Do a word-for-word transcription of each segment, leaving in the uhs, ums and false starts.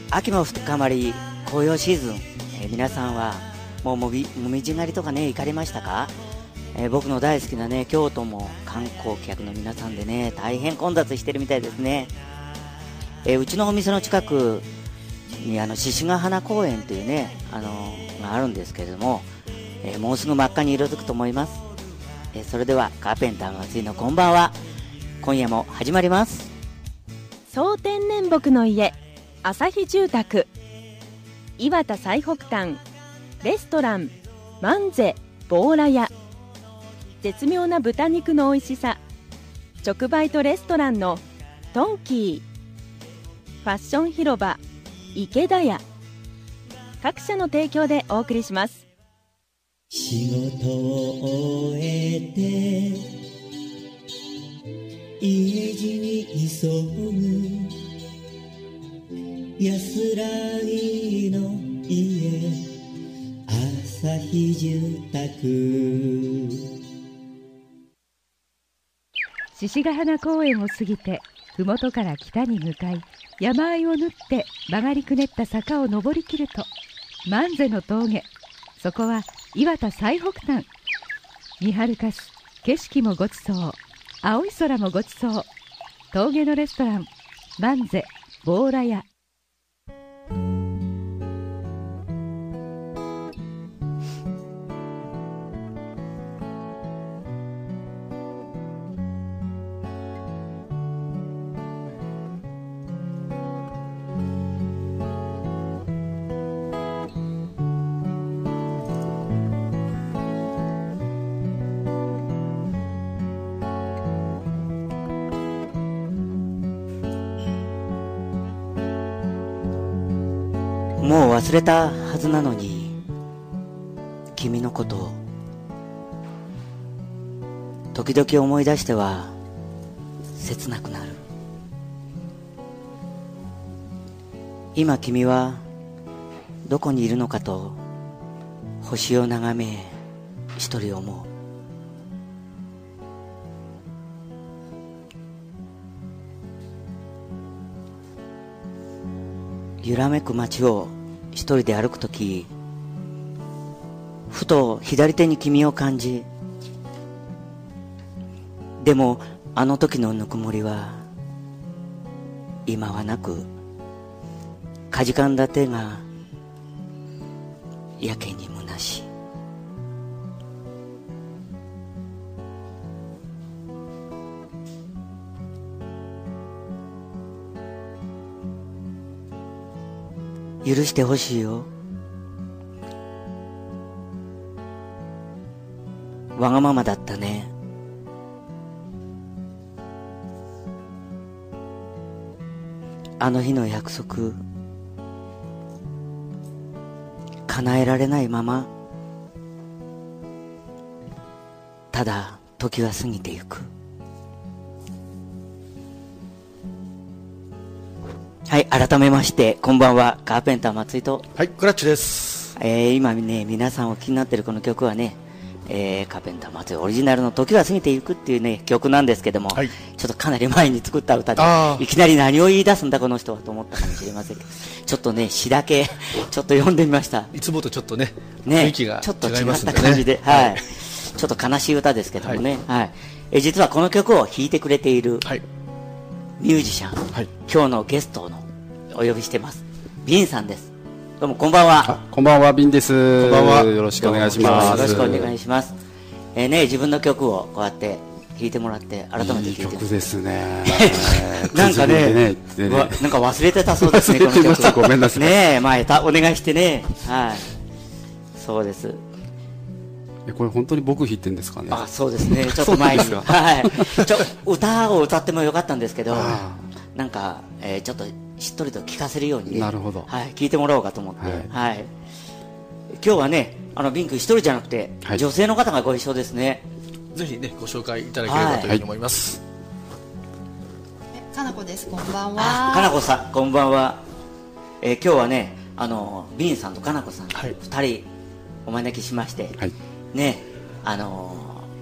秋も深まり紅葉シーズン、えー、皆さんはもうもみもみじ狩りとかね行かれましたか？えー、僕の大好きなね京都も観光客の皆さんでね大変混雑してるみたいですね。えー、うちのお店の近くにあの獅子ヶ花公園というねあのー、があるんですけれども、えー、もうすぐ真っ赤に色づくと思います。えー、それではカーペンター松井のこんばんは、今夜も始まります。 総天然木の家朝日住宅、岩田最北端レストラン万世ボーラ屋、絶妙な豚肉の美味しさ直売とレストランのトンキー、ファッション広場池田屋、各社の提供でお送りします。 仕事を終えて家路に急ぐ安らぎの家朝日住宅。 獅子ヶ花公園を過ぎて麓から北に向かい、山あいを縫って曲がりくねった坂を登りきると万世の峠、そこは岩田最北端。見晴かす景色もごちそう、青い空もごちそう、峠のレストラン万世ボーラ屋。 もう忘れたはずなのに君のことを時々思い出しては切なくなる。今君はどこにいるのかと星を眺め一人思う。揺らめく街を一人で歩くとき、ふと左手に君を感じ、でもあの時のぬくもりは今はなく、かじかんだ手がやけに虚しい。許してほしいよ。わがままだったね。あの日の約束叶えられないまま、ただ時は過ぎてゆく。はい、改めましてこんばんは、カーペンター松井と、 はい、クラッチです。 えー、今ね皆さんお気になっているこの曲はね、えー、カーペンター松井オリジナルの時は過ぎていくっていうね曲なんですけども、はい、ちょっとかなり前に作った歌でいきなり何を言い出すんだこの人はと思ったかもしれませんけど、ちょっとね詩だけちょっと読んでみました。 いつもとちょっとね、 ね雰囲気がちょっと違った感じで、ね、はい、はい、ちょっと悲しい歌ですけどもね、はいはい、え実はこの曲を弾いてくれているミュージシャン、はい、今日のゲストのお呼びしてます。ビンさんです。どうもこんばんは。 こんばんは、ビンです。 こんばんは。 よろしくお願いします。 よろしくお願いします。えー、ね自分の曲をこうやって弾いてもらって改めて弾いて。いい曲ですね。 なんかね、ねなんか忘れてたそうですねこの曲。 ごめんなさい。 ね前たお願いしてね、はい。そうです。 これ本当に僕弾いてんですかね。 あ、そうですね。ちょっと前に、はい。ちょ歌を歌ってもよかったんですけど、なんか、えー、ちょっとしっとりと聴かせるようにね、 なるほど、 はい、聴いてもらおうかと思って、はいはい、今日はねあのビンク一人じゃなくて、はい、女性の方がご一緒ですね。 ぜひねご紹介いただければというふうに思います。 はい、かなこです。こんばんは。 かなこさんこんばんは。えー、今日はねあのビンさんとかなこさん、はい、ふたりお招きしまして、はい、ねあの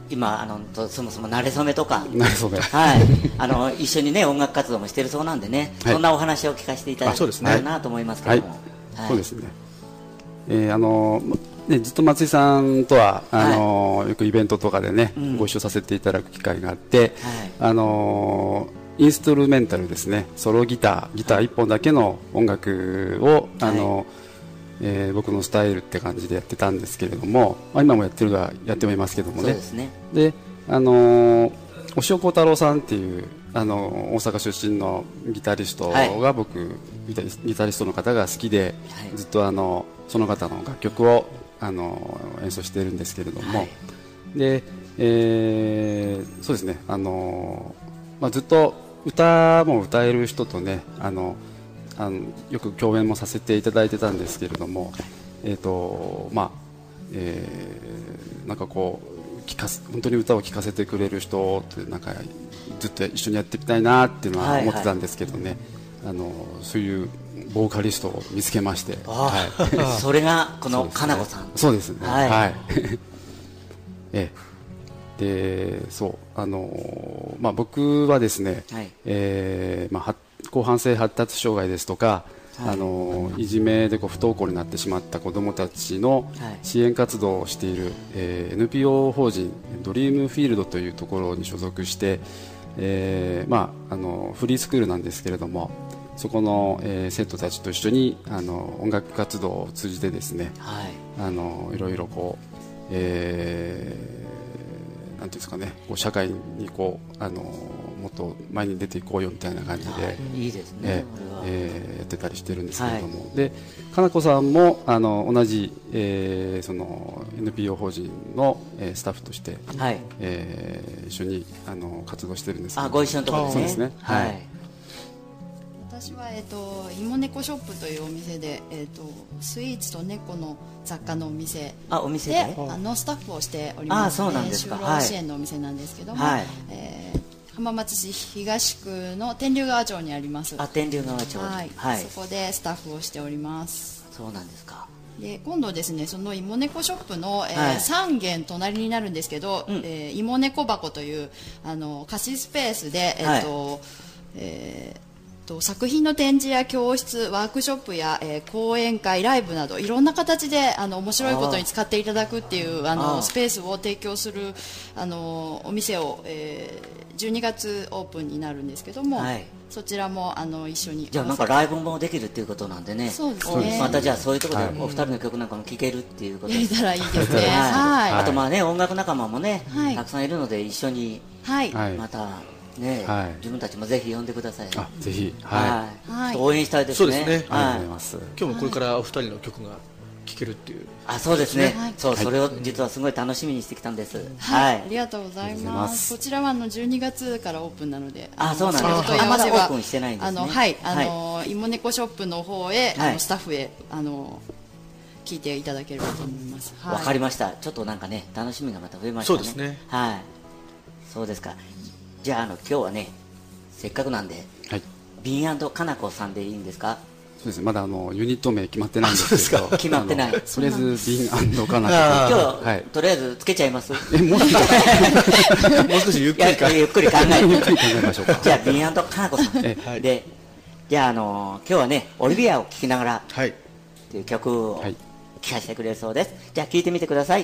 今あのとそもそも慣れ初めとかなるほど。 はい、あの一緒にね音楽活動もしてるそうなんでね、 はい、 そんなお話を聞かせていただきたいなと思いますけども、 はいはい、そうですね。えー、あのねずっと松井さんとはあの、はい、よくイベントとかでね、うん、ご一緒させていただく機会があって、はい、あのインストゥルメンタルですね、ソロギターギター一本だけの音楽を、はい、あのえー、僕のスタイルって感じでやってたんですけれども、まあ、今もやってるはやってもいますけどもね。そうですね。で、あのー、押尾幸太郎さんっていうあのー、大阪出身のギタリストが僕、はい、ギタリギタリストの方が好きで、はい、ずっとあのその方の楽曲をあの演奏しているんですけれども、はい、で、えー、そうですね、あのーまあ、ずっと歌も歌える人とね、あのあのよく共演もさせていただいてたんですけれども、えーとまあえー、なんかこう聞かす本当に歌を聴かせてくれる人ってなんかずっと一緒にやっていきたいなっていうのは思ってたんですけどね、はいはい、あのそういうボーカリストを見つけまして、 はい、それがこのかなこさん。 そうですね、はい、はい、えでそうあの、まあ、僕はですね、はい、えーまあ広範性発達障害ですとか、はい、あのいじめでこう不登校になってしまった子どもたちの支援活動をしている、はい、えー、エヌピーオー 法人ドリームフィールドというところに所属して、えーまあ、あのフリースクールなんですけれども、そこの、えー、生徒たちと一緒にあの音楽活動を通じてですね、はい、あのいろいろこう、えー、なんていうんですかね、こう社会にこうあのもっと前に出ていこうよみたいな感じで、はい、いいですね、えーえー、やってたりしてるんですけれども、はい、でかなこさんもあの同じ、えー、その エヌピーオー 法人の、えー、スタッフとして、はい、えー、一緒にあの活動してるんですけど、 あ、ご一緒のところですね。 そうですね、はい、はい、 私は、えーと、いも猫ショップというお店で、えーと、スイーツと猫の雑貨のお店あお店であのスタッフをしております。 あ、そうなんですか。 就労支援のお店なんですけども、はい、えー浜松市東区の天竜川町にあります。 あ、天竜川町、 はい、はい、そこでスタッフをしております。 そうなんですか。 で今度ですね、そのいも猫ショップの、えーはい、さん軒隣になるんですけど、うん、えー、いも猫箱というあの貸しスペースで、えーとはい、えー作品の展示や教室、ワークショップや、えー、講演会、ライブなどいろんな形であの面白いことに使っていただくっていうあのスペースを提供するあのお店を、えー、じゅうにがつオープンになるんですけども、はい、そちらもあの一緒に。 じゃあなんかライブもできるっていうことなんでね。 そうですね。 またじゃあそういうところでお二人の曲なんかも聴けるっていうことでやれたらいいですね。はい。 あとまあね、音楽仲間もね、はい、たくさんいるので一緒に、はい、またね、はい、自分たちもぜひ呼んでください。 あ、ぜひ、はい、 はい、応援したいですね。 そうですね。 ありがとうございます。 今日もこれからお二人の曲が聴けるっていう。 あ、そうですね。はい、そう、それを実はすごい楽しみにしてきたんです。 はい、はい、ありがとうございます。こちらはあのじゅうにがつからオープンなので、 あ、そうなんですか。まだオープンしてないんですね。 あのはい、あのいも猫ショップの方へ、あのスタッフへあの聞いていただければと思います。 わかりました。ちょっとなんかね、楽しみがまた増えましたね。 そうですね。 はい。そうですか。じゃああの今日はね、せっかくなんで、はい、ビン&かなこさんでいいんですか。 そうですね、まだあのユニット名決まってないんですけど、 決まってない。 とりあえずビン&かなこ。今日、 はい、とりあえずつけちゃいます。 え、もう少しもう少しゆっくりゆっくり考えてゆっくり考えましょうか。 じゃあビン&かなこさんで、じゃああの今日はね、オリビアを聴きながらっていう曲を聴かせてくれるそうです。じゃあ聴いてみてください。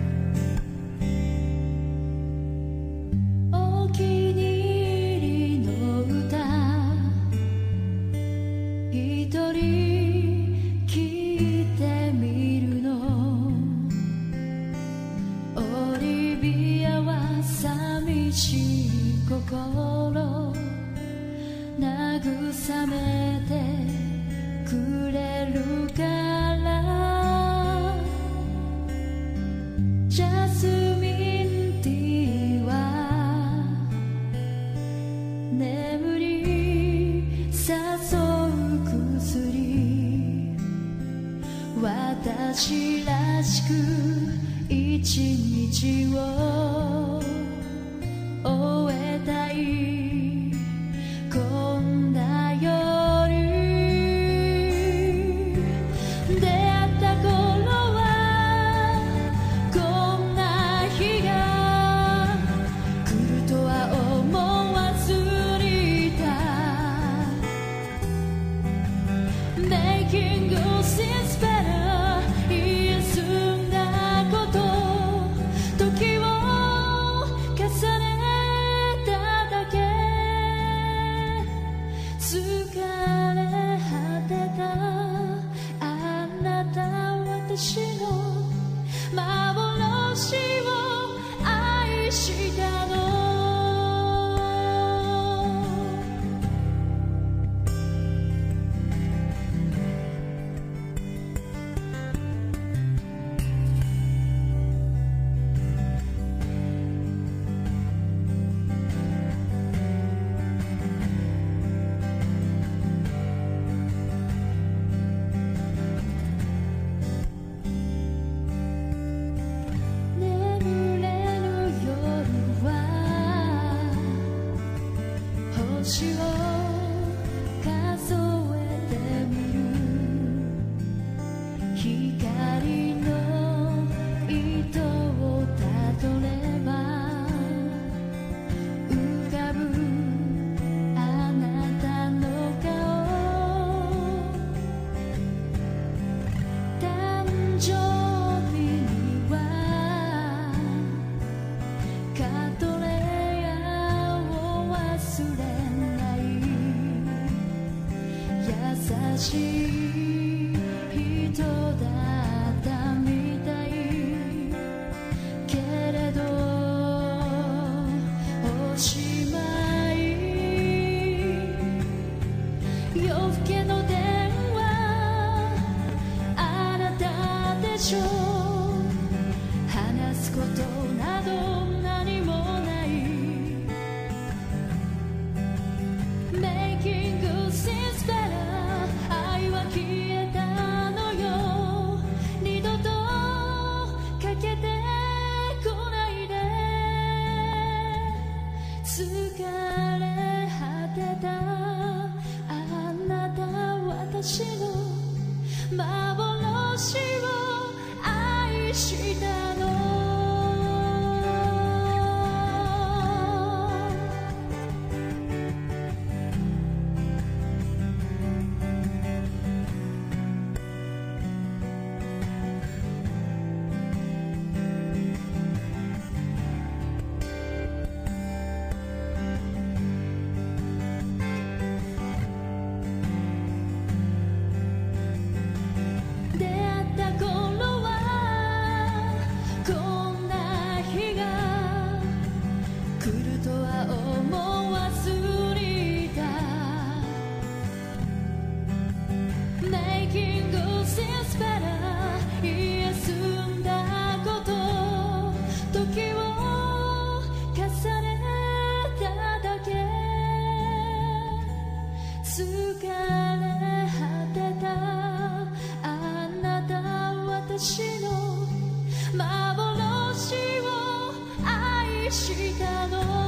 お気に入りの私らしく一日を終えたいこんな夜出会った頃はこんな日が来るとは思わずにいた Making good things better 言え済んだこと時を重ねただけ疲れ果てたあなた私の幻を愛したの眠れぬ夜は星を数えてみる光の糸をたどれば浮かぶあなたの顔誕生日にはカトレアを忘れない優しい人だったみたいけれどおしまい夜更けの電話あなたでしょ話すことなど何もない Making good things better 愛は消えたのよ二度とかけてこないで疲れ果てたあなた私の幻を愛したの出会った頃はこんな日が来るとは思わずにいた Making good things better 言え済んだこと時を重ねただけ疲れ果てたあなた私の幻を愛したの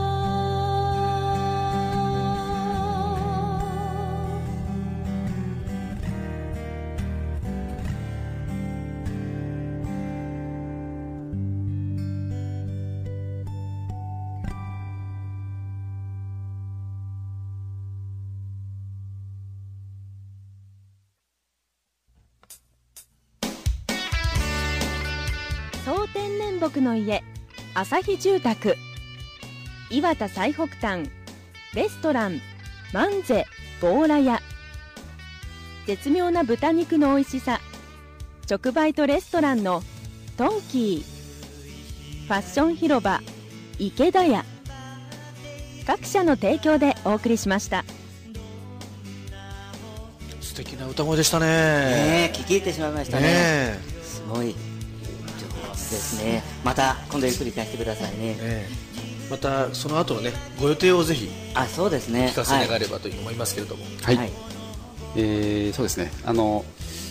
総天然木の家朝日住宅岩田最北端レストランマンゼボーラ屋絶妙な豚肉の美味しさ直売とレストランのトンキーファッション広場池田屋各社の提供でお送りしました。 素敵な歌声でしたね。 ねえ聞き入ってしまいましたね。 ねすごい上手ですね。また今度ゆっくり聞かせてくださいね。 ねまたその後のねご予定をぜひあそうですね聞かせ願えればと思いますけれども。 はい、 はいえーそうですねあの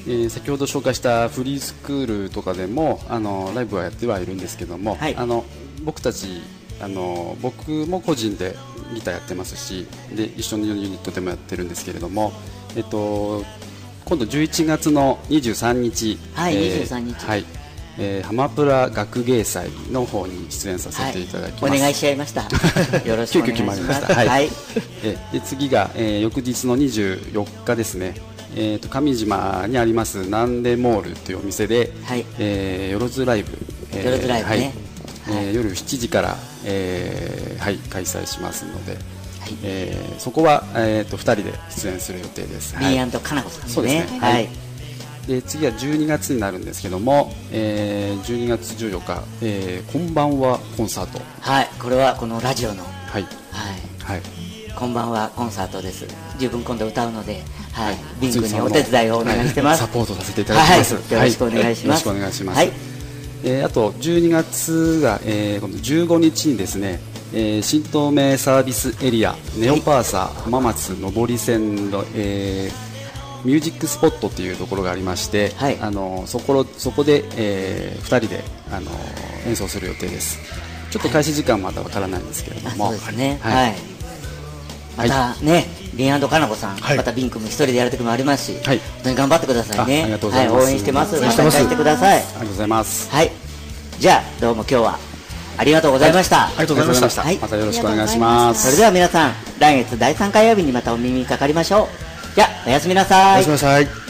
えー、先ほど紹介したフリースクールとかでもあのライブはやってはいるんですけども、はい、あの僕たちあの僕も個人でギターやってますしで一緒にユニットでもやってるんですけれども、えっと、今度じゅういちがつのにじゅうさんにち、 はい、えー、にじゅうさんにち、 はい、えー、ハマプラ学芸祭の方に出演させていただきます、 はい、お願いしちゃいましたよろしくお願いします急遽決まりました、はいはい、 えで次が、えー、翌日のにじゅうよっかですね、えー、と上島にありますなんでモールというお店で、はい、えー、よろずライブ、 えー、よろずライブね、はい、 えー、夜しちじから、えーはい、開催しますので、はい、えー、そこは、えー、とふたりで出演する予定です。 ミー&かなこさんですね。 そうですね、はい、で次はじゅうにがつになるんですけども、えー、じゅうにがつじゅうよっか、えー、こんばんはコンサート、 はい、これはこのラジオの、 はいはいはい、 こんばんはコンサートです。十分今度歌うので、はい、ビンクにお手伝いをお願いしてます、 はい、サポートさせていただきます、 はい、よろしくお願いします、 はい、よろしくお願いします、はい、えー、あとじゅうにがつが、えー、今度じゅうごにちにですね、えー、新東名サービスエリアネオパーサー浜松上り線の、えー、ミュージックスポットというところがありまして、はい、あのそこそこで、えー、ふたりであの演奏する予定です。ちょっと開始時間まだわからないんですけれども、 そうですね、はいはい、またね、リン&かなこさん、はい、またビンクも一人でやるときもありますし、はい、本当に頑張ってくださいね。 ありがとうございます、 はい、応援してます。また帰ってください。ありがとうございます。 はい、じゃあどうも今日はありがとうございました、はい、 ありがとうございました、はい、またよろしくお願いします。 それでは皆さん、来月だいさんかい曜日にまたお耳にかかりましょう。じゃあおやすみなさい。 おやすみなさい。